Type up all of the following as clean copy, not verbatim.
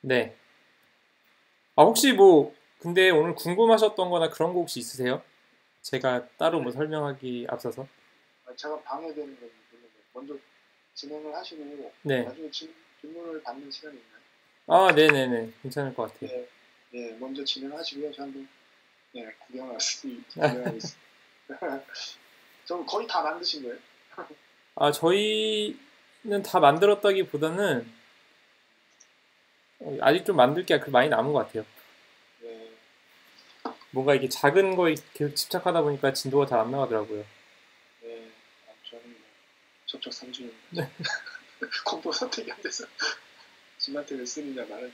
네. 아, 혹시 뭐, 근데 오늘 궁금하셨던 거나 그런 거 혹시 있으세요? 제가 따로 뭐 설명하기 앞서서. 제가 방해되는 건 모르는데 먼저 진행을 하시고 네. 나중에 질문을 받는 시간이 있나요? 아, 네네네. 괜찮을 것 같아요. 네, 네, 먼저 진행하시고요. 저 한번 구경하겠습니다. 저 거의 다 만드신 거예요? 아, 저희는 다 만들었다기보다는 아직 좀 만들 게 많이 남은 것 같아요. 네, 뭔가 이게 작은 거에 계속 집착하다 보니까 진도가 잘 안 나가더라고요. 네, 저는 뭐 저쪽 3주입니다. 공부 선택이 안 돼서 짐한테 왜 쓰느냐 말은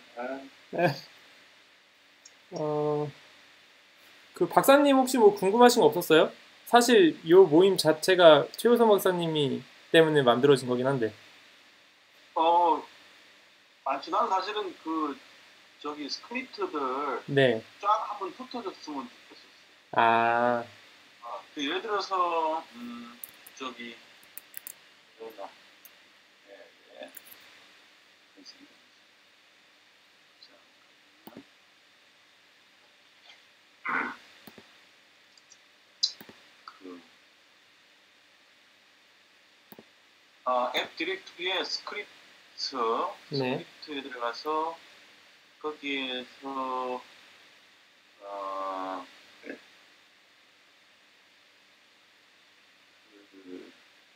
어, 그 박사님 혹시 뭐 궁금하신 거 없었어요? 사실 이 모임 자체가 최효선 박사님이 때문에 만들어진 거긴 한데. 어, 난 사실은 저기 스크립트들 네. 쫙 한번 흩어졌으면 좋겠었어요. 아, 예를 들어서, 저기, 뭐나, 예, 예. 그, 앱 디렉토리에 네. 스크립트에 들어가서 거기에서 어, 그,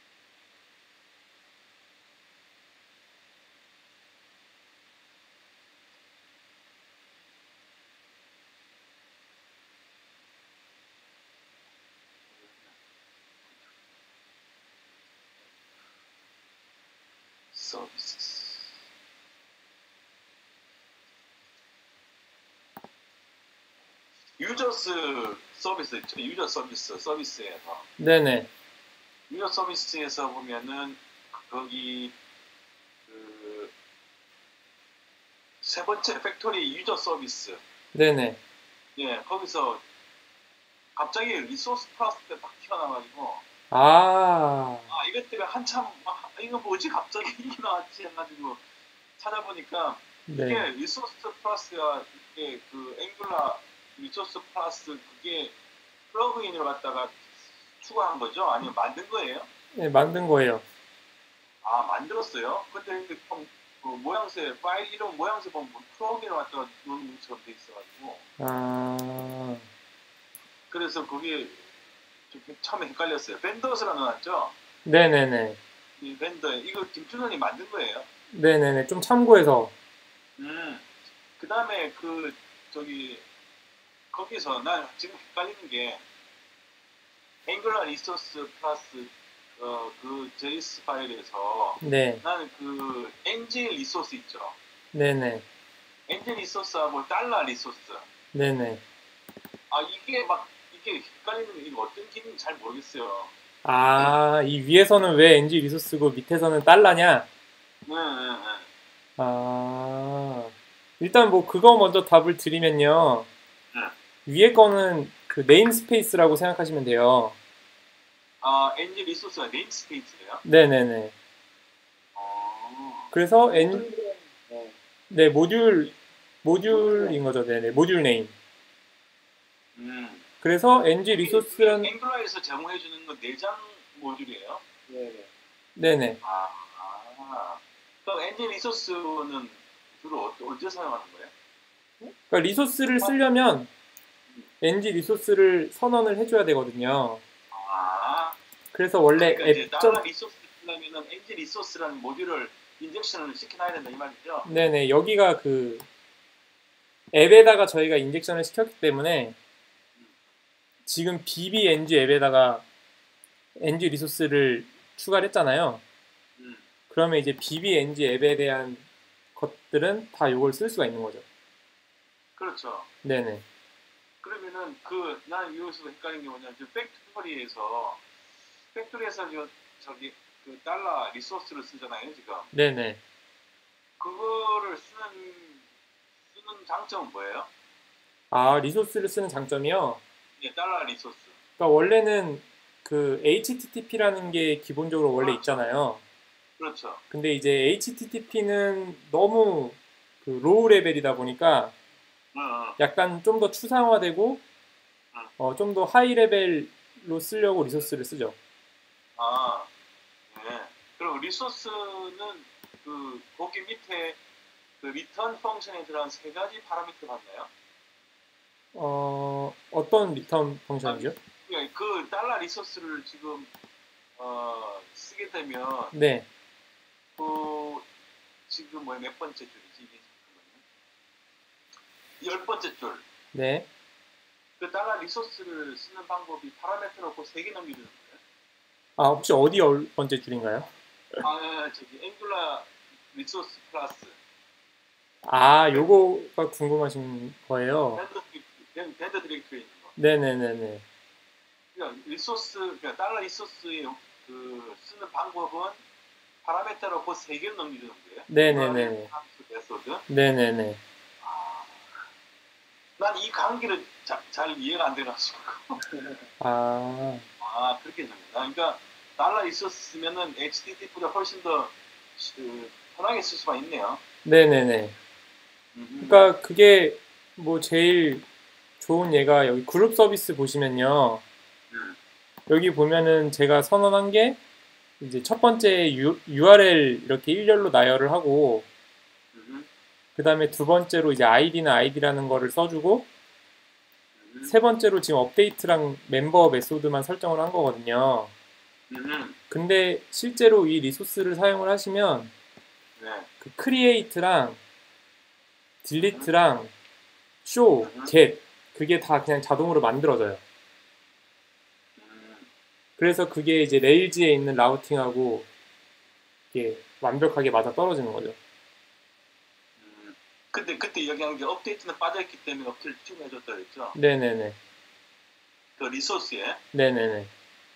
서비스 유저스 서비스 있죠. 유저 서비스에서 네네. 유저 서비스에서 보면은 거기 그 세 번째 팩토리 유저 서비스. 네네. 예, 거기서 갑자기 리소스 플러스 때 딱 튀어나와가지고 아, 이것 때문에 한참 이거 뭐지 갑자기 이게 나왔지 해가지고 찾아보니까 이게 네. 리소스 플러스가 이게 그 앵글라 리소스 플러스 그게 플러그인을 갖다가 추가한 거죠? 아니면 만든 거예요? 네, 만든 거예요. 만들었어요? 근데 그 모양새 파일 이름 모양새 보면 플러그인을 갖다가 넣은 것처럼 돼 있어가지고 아, 그래서 그게 좀 처음에 헷갈렸어요. 벤더스라 넣어놨죠? 네네네. 이 벤더에 이거 김준원이 만든 거예요. 네네네. 좀 참고해서. 그 다음에 저기 거기서 난 지금 헷갈리는 게 앵글라 리소스 플러스 그 JS 파일에서 네. 나는 그 엔진 리소스 있죠. 네네. 엔진 리소스하고 달러 리소스. 네네. 이게 헷갈리는 게 이거 어떤 기능인지 잘 모르겠어요. 아, 이 위에서는 왜 NG 리소스고 밑에서는 달러냐? 네, 네, 네. 아, 일단 뭐 그거 먼저 답을 드리면요. 네. 위에 거는 그 네임스페이스라고 생각하시면 돼요. 엔진 리소스가 네임스페이스예요? 네네네. 그래서 네, 모듈인 거죠. 네네, 모듈 네임. 그래서 NG 리소스는 앵글라에서 제공해주는 건 내장 모듈이에요? 네, 네네. 그럼 엔진 리소스는 주로 언제 사용하는 거예요? 그러니까 리소스를 쓰려면 NG 리소스를 선언을 해줘야 되거든요. 그래서 원래 그러니까 이제 앱 달러 리소스 쓰려면은 엔진 리소스라는 모듈을 인젝션을 시켜놔야 된다 이 말이죠? 네네, 여기가 그 앱에다가 저희가 인젝션을 시켰기 때문에 지금 BBNG 앱에다가 NG 리소스를 추가를 했잖아요. 그러면 이제 BBNG 앱에 대한 것들은 다 이걸 쓸 수가 있는 거죠. 그렇죠. 네네. 그러면은 나는 여기서 헷갈린 게 뭐냐면 팩토리에서 저기 그 달러 리소스를 쓰잖아요 지금. 네네. 그거를 쓰는 장점은 뭐예요? 아, 리소스를 쓰는 장점이요? 예, 달러 리소스. 그러니까 원래는 그 HTTP라는 게 기본적으로 원래 그렇죠. 있잖아요. 그렇죠. 근데 이제 HTTP는 너무 그 로우 레벨이다 보니까 응, 응. 약간 좀 더 추상화되고 좀 더 하이 레벨로 쓰려고 리소스를 쓰죠. 아, 네. 그럼 리소스는 그 거기 밑에 그 리턴 펑션에 들어간 세 가지 파라미터 맞나요? 어떤 리턴 펑션이죠? 그러니까 그 달러 리소스를 지금 쓰게 되면 네, 그 지금 뭐야 몇 번째 줄이지 이게 잠깐만요. 10번째 줄. 네. 그 달러 리소스를 쓰는 방법이 파라미터로 그 세 개 넘기는 거예요? 아, 혹시 어디 열 번째 줄인가요? 아, 저기 앵귤라 리소스 플러스 아, 요거가 궁금하신 거예요. 밴드 디렉토리에 있는 거. 네네네네. 그러니까 그러니까 달러 리소스의 그 쓰는 방법은 파라미터로 그 세 개를 넘기는 거예요? 네네네네. 메소드. 네네네. 난 이 관계를 잘 이해가 안 돼가지고. 아, 그렇게 생각해. 그러니까 달러 있었으면은 HTTP보다 훨씬 더 편하게 쓸 수가 있네요. 네네네. 그러니까 그게 뭐 제일 좋은 예가 여기 그룹 서비스 보시면요. 여기 보면은 제가 선언한 게 이제 첫 번째 URL 이렇게 일렬로 나열을 하고 그 다음에 두 번째로 이제 아이디나 아이디라는 거를 써주고 세 번째로 지금 업데이트랑 멤버 메소드만 설정을 한 거거든요. 근데 실제로 이 리소스를 사용을 하시면 네. 그 create랑 delete랑 show, get 그게 다 그냥 자동으로 만들어져요. 그래서 그게 이제 레일즈에 있는 라우팅하고 이게 완벽하게 맞아 떨어지는 거죠. 근데 그때 얘기한 게 업데이트는 빠져있기 때문에 업데이트 쭉 해줬다 그랬죠? 네네네. 그 리소스에? 네네네.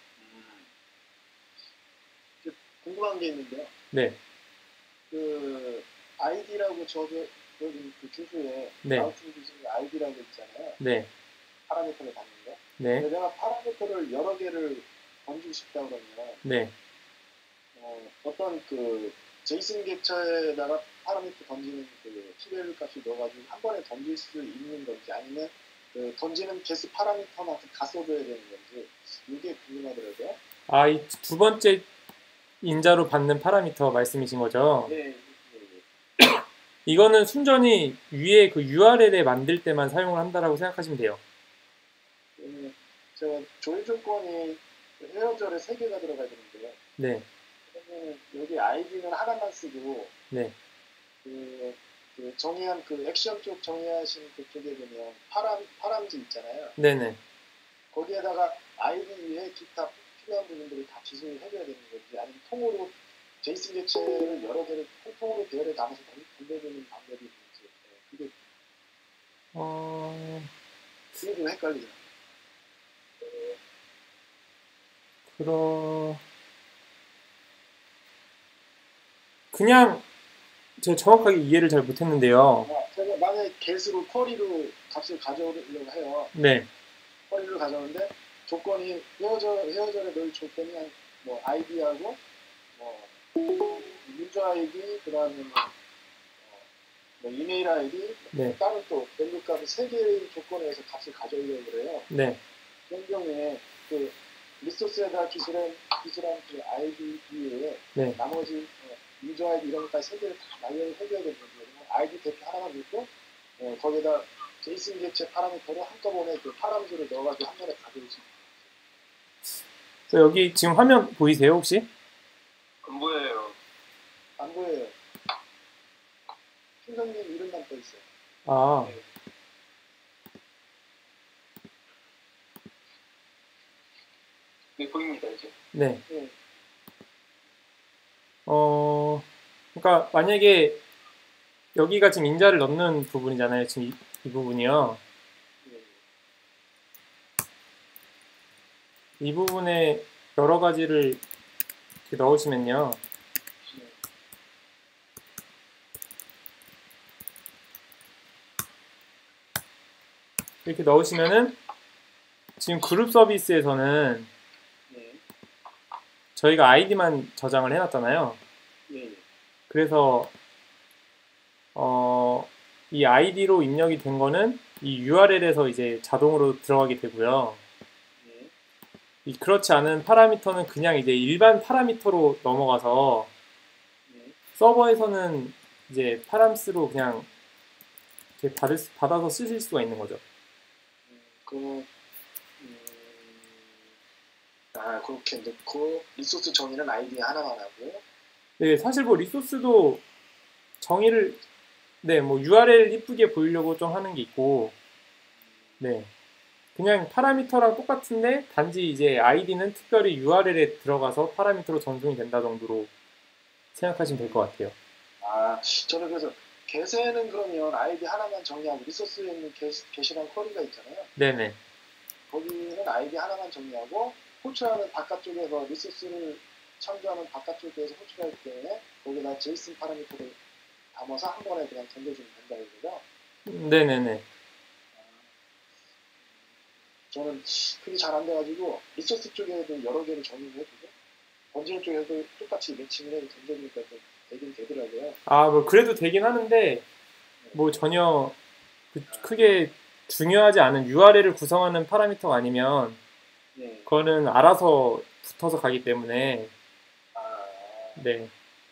궁금한 게 있는데요. 네. 그 아이디라고 저기 그 주소에 네. 라우팅 주소에 아이디라고 있잖아요. 네. 파라미터를 받는 거. 네. 근데 내가 파라미터를 여러 개를 던지고 싶다 그러면 네. 어떤 그 제이슨 캡처에다가 파라미터 던지는 그 키밸류 값을 넣어가지고 한 번에 던질 수 있는 건지 아니면 그 던지는 개수 파라미터만 다 써줘야 되는 건지 이게 궁금하더라고요. 아, 이 두 번째 인자로 받는 파라미터 말씀이신 거죠? 네. 이거는 순전히 위에 그 URL에 만들 때만 사용을 한다라고 생각하시면 돼요. 제가 조회 조건이 헤어절에 3개가 들어가야 되는데요. 네. 그러면 여기 아이디는 하나만 쓰고 네. 그 정의한 그 액션 쪽 정의하신 그쪽에 보면 파람지 있잖아요. 네네. 거기에다가 아이디 위에 기타 필요한 부분들을 다 지정을 해줘야 되는 건지 아니면 통으로 제이슨 객체를 여러 개를 통으로 배열에 담아서 건드리는 방법이 있는지 그게 좀 헷갈리죠. 그냥 제가 정확하게 이해를 잘 못했는데요. 제가 만약에 get으로 쿼리로 값을 가져오려고 해요. 네. 쿼리를 가져오는데 조건이 헤어절에 넣을 조건이 뭐 아이디하고 뭐 유저 아이디 그다음에 뭐 이메일 아이디 네. 다른 또 밸류 값을 3개의 조건에서 값을 가져오려고 그래요. 네. 그런 경우에 그 리소스에다 기술한 그 아이디 위에 네. 나머지 유저 아이디 이런 것까지 3개를 다 나열을 해줘야 되는 거거든요. 아이디 대표 하나만 넣고 거기에다 제이슨 객체 파라미터로 한꺼번에 그 파라미터를 넣어가지고 한 번에 가져올 수 있어요. 여기 지금 화면 보이세요 혹시? 안 보여요. 안 보여요. 팀장님 이름만 떠 있어요. 아. 네, 보입니다 이제. 네. 그러니까 만약에 여기가 지금 인자를 넣는 부분이잖아요. 지금 이 부분이요. 이 부분에 여러 가지를 이렇게 넣으시면요. 이렇게 넣으시면은 지금 그룹 서비스에서는 저희가 아이디만 저장을 해놨잖아요. 그래서 이 아이디로 입력이 된 거는 이 URL에서 이제 자동으로 들어가게 되고요. 네. 이 그렇지 않은 파라미터는 그냥 이제 일반 파라미터로 넘어가서 네. 서버에서는 이제 파람스로 그냥 이렇게 받아서 쓰실 수가 있는 거죠. 그, 그렇게 넣고 리소스 정의는 아이디 하나만 하고. 네, 사실 뭐 리소스도 정의를 네, 뭐 URL 이쁘게 보이려고 좀 하는 게 있고, 네, 그냥 파라미터랑 똑같은데 단지 이제 아이디는 특별히 URL에 들어가서 파라미터로 전송이 된다 정도로 생각하시면 될 것 같아요. 저는 그래서 게세는 그러면 아이디 하나만 정의하고 리소스에 있는 게시랑 쿼리가 있잖아요. 네네. 거기는 아이디 하나만 정의하고 호출하는 바깥쪽에서 리소스를 참조하는 바깥쪽에서 호출하기 때문에 거기다 제이슨 파라미터를 담아서 한 번에 그냥 던져주면 된다 이거죠. 네네네. 저는 그게 잘 안 돼가지고 리소스 쪽에도 여러 개를 정의를 해주고 던지는 쪽에도 똑같이 매칭을 해서 던져주니까 또 되긴 되더라고요. 뭐 그래도 되긴 하는데 뭐 전혀 크게 중요하지 않은 URL을 구성하는 파라미터가 아니면 네. 그거는 알아서 붙어서 가기 때문에 네.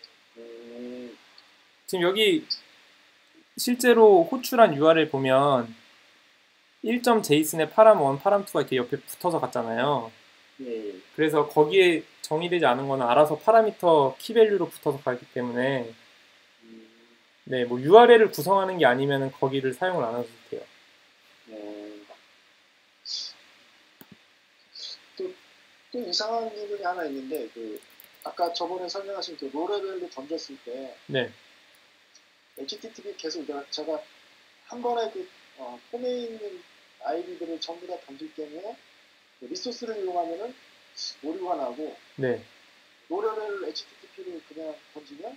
지금 여기 실제로 호출한 URL 보면 1.json에 param1, param2가 이렇게 옆에 붙어서 갔잖아요. 네. 그래서 거기에 정의되지 않은 거는 알아서 파라미터 키밸류로 붙어서 가기 때문에 네, 뭐 URL을 구성하는 게 아니면 거기를 사용을 안 하셔도 돼요. 또 이상한 부분이 하나 있는데 아까 저번에 설명하신 그 로레벨로 던졌을 때 네. HTTP 계속 제가 한 번에 폼에 있는 아이디들을 전부 다 던질 때문에 리소스를 이용하면은 오류가 나고 네. 로레벨 HTTP를 그냥 던지면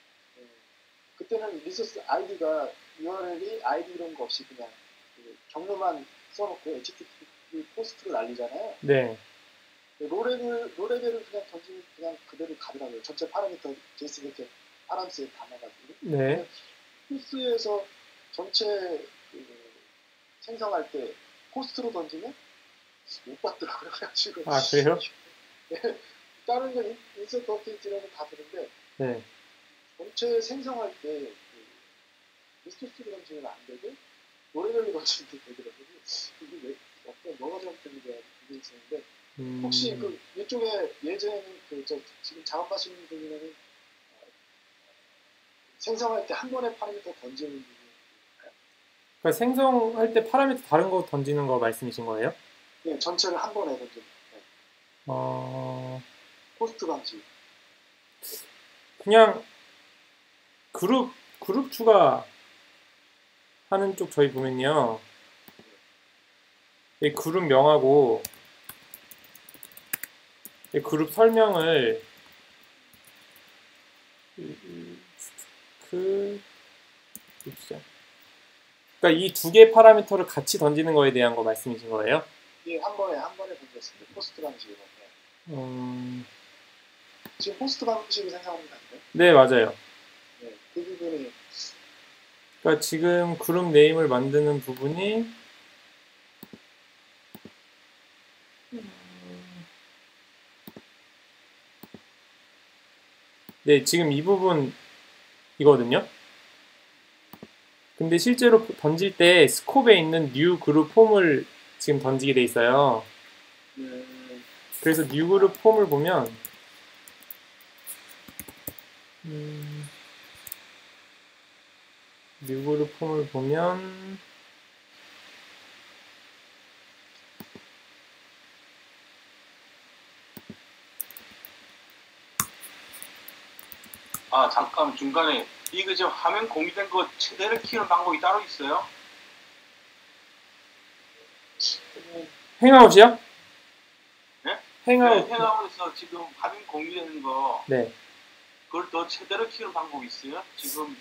그때는 리소스 아이디가 URL이 아이디 이런 거 없이 그냥 경로만 써놓고 HTTP 포스트를 날리잖아요. 네. 로레벨을 그냥 던지면 그냥 그대로 가더라고요. 전체 파라미터 제이슨 이렇게 파람스에 담아가지고. 네. 포스에서 전체 생성할 때 포스트로 던지면 못 받더라고요. 그래가지고. 그래요? 네, 다른 건 인서트 업데이트라고 다 되는데 네. 전체 생성할 때 리소스로 던지면 안 되고 로레벨로 던지면 되더라고요. 이게 왜 뭐가 잘못된지 모르겠는데 혹시 이쪽에 예전에 지금 작업하시는 분이면 생성할 때 한 번에 파라미터 던지는 부분. 그러니까 생성할 때 파라미터 다른 거 던지는 거 말씀이신 거예요? 네, 전체를 한 번에 던지는. 포스트 방식. 그냥 그룹 추가 하는 쪽 저희 보면요. 이 그룹 명하고 이 그룹 설명을 그러니까 이 두 개 파라미터를 같이 던지는 거에 대한 거 말씀이신 거예요? 예, 한 번에 던졌습니다. 포스트 방식으로. 지금 포스트 방식으로 생성하는 거 아닌가요? 네, 맞아요. 네, 그 부분이. 그러니까 지금 그룹 네임을 만드는 부분이 네, 지금 이 부분이거든요. 근데 실제로 던질 때 스콥에 있는 new 그룹 폼을 지금 던지게 돼 있어요. 그래서 new 그룹 폼을 보면 new 그룹 폼을 보면 잠깐 중간에 이거 지금 화면 공유된 거 최대를 키우는 방법이 따로 있어요? 행아웃이요? 네? 행아웃. 네, 행아웃에서 지금 화면 공유되는 거 네. 그걸 더 최대로 키우는 방법이 있어요? 지금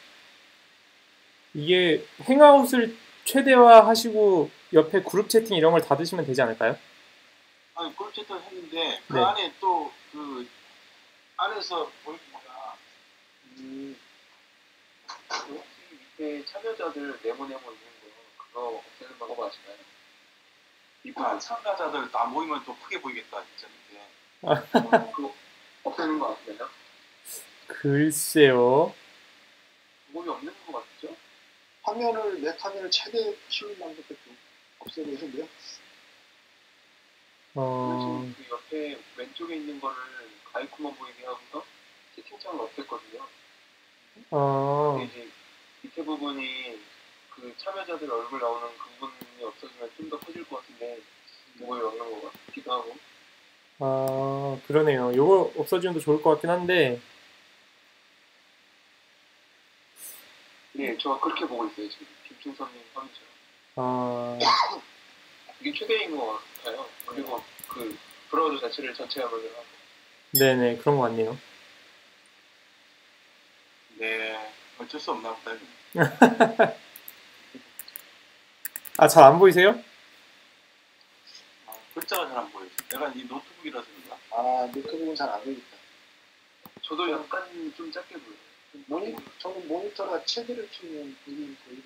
이게 행아웃을 최대화하시고 옆에 그룹 채팅 이런 걸 닫으시면 되지 않을까요? 그룹 채팅을 했는데 그 네. 안에 또 그 안에서 보니까 밑에 참여자들 네모네모 있는 거 그거 없애는 방법 아시나요? 이판 참가자들 다 모이면 또 크게 보이겠다 진짜 밑에. 그거 없애는 거 아시나요? 글쎄요. 방법이 없는 거 같죠? 내 화면을 최대 키우는 방법도 좀 없애고 있는데요. 어, 그래서 그 옆에 왼쪽에 있는 거를 가이코만 보이게 하고서 채팅창을 없앴거든요. 근데 이제 밑에 부분이 그 참여자들 얼굴 나오는 그 부분이 없어지면 좀 더 커질 것 같은데 그걸 없는 것 같기도 하고. 그러네요. 요거 없어지면 더 좋을 것 같긴 한데, 네, 저 그렇게 보고 있어요 지금 김충선님 화면처럼. 아, 이게 최대인 것 같아요. 그리고 그 브라우저 자체를 전체 화면을 하고. 네네, 그런 것 같네요. 네, 어쩔 수 없나 보다. 아, 잘 안 보이세요? 글자가 잘 안 보여요. 내가 이 노트북이라서 그런가? 노트북은 잘 안 되겠다. 저도 약간 좀 작게 보여요. 저는 모니터가 최대를 키우는 분이 거의